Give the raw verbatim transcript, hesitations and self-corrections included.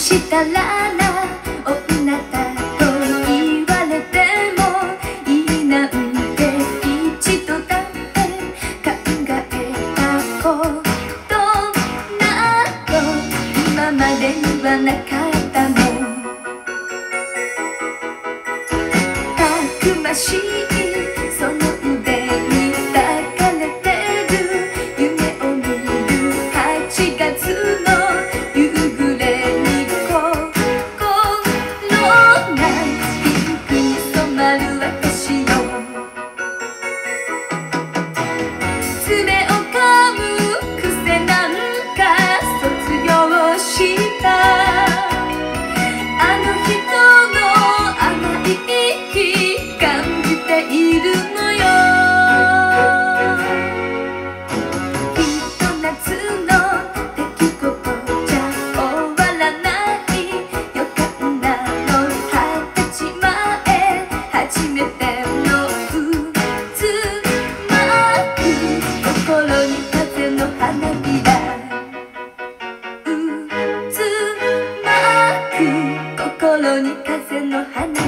したらな女だと言われてもいいなんて一度だって考えたことなど今までにはなかったの。たくましいその腕に抱かれてる夢を見るはちがつの夕暮れに心がピンクに染まる私よ。爪を噛む癖なんか卒業したあの人の甘い息感じているのよ。きっと夏の出来事じゃ終わらない予感なの。二十歳前初めてのうつまく心に風の花びらうつまく心に風の花びら